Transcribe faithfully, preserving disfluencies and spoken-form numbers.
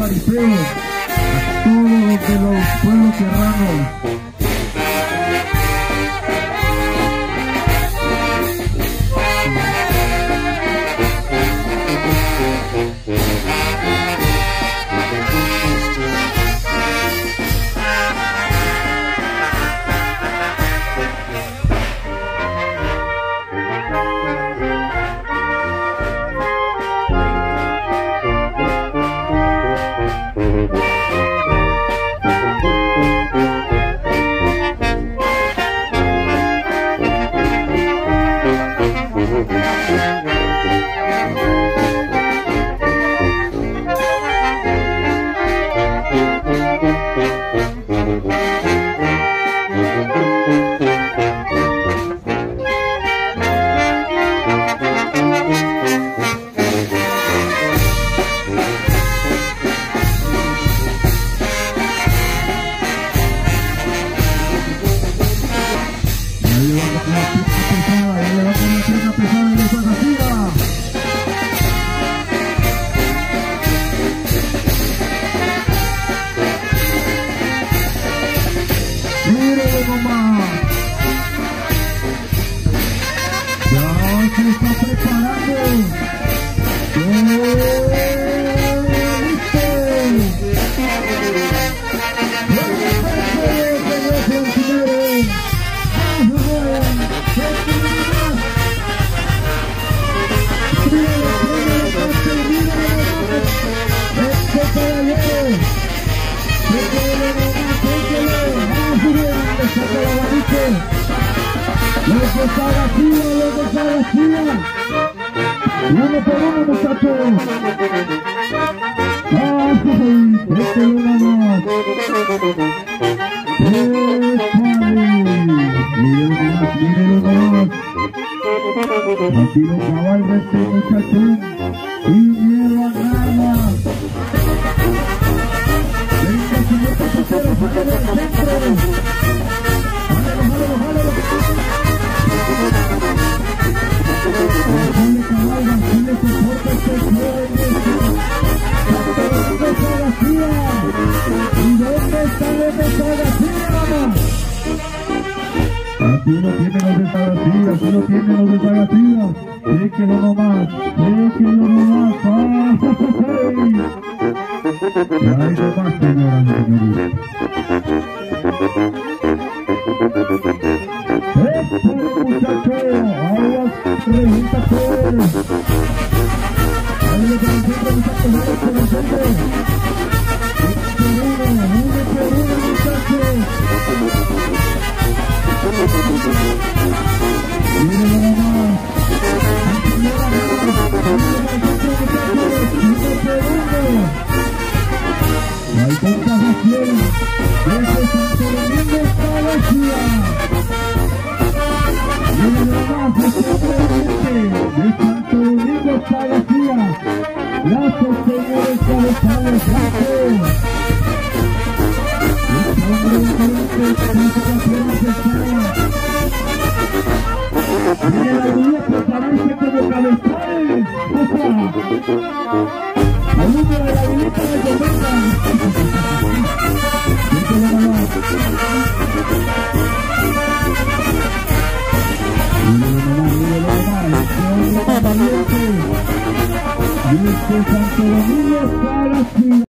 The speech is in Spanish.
fariseos, a todos los de los pueblos serranos. Uno por uno, muchachos. Ah, sí, este lo ganó. Mírenlo más, aquí lo cabal de este muchachón. Y miedo a nada. Venga, señor pasajero, jálelo al centro. Jálelo, jálelo, jálelo. Bájale cabal, bájale soporte este joven. ¿Y dónde está Lorenzo García, mamá? Aquí lo tienen los de Sagacía, aquí lo tienen los de Sagacía. Déjelo nomás, déjelo nomás. ¡Ay! Ya hay nomás, señoras y señores. ¡Eso, muchacho! ¡Aguas, rejúntate! ¡Ahí lo que nos siempre, muchachos! ¡Ahí lo que nos siempre! ¡Uno por uno, uno por uno, muchachos! ¡Mírenlo nomás! No hay comparación desde Santo Domingo hasta la ciudad. Mírenlo nomás, este presidente de Santo Domingo hasta la ciudad. Gracias, señores cabezales, gracias. Este hombre diferente, con su campeón aceptada. Miren la guía prepararse como cabezales. Alumno de la vilita de Cometa. Mírenlo nomás. Mírenlo nomás, mírenlo nomás. Qué hombre tan valiente. Y este Santo Domingo está a la ciudad.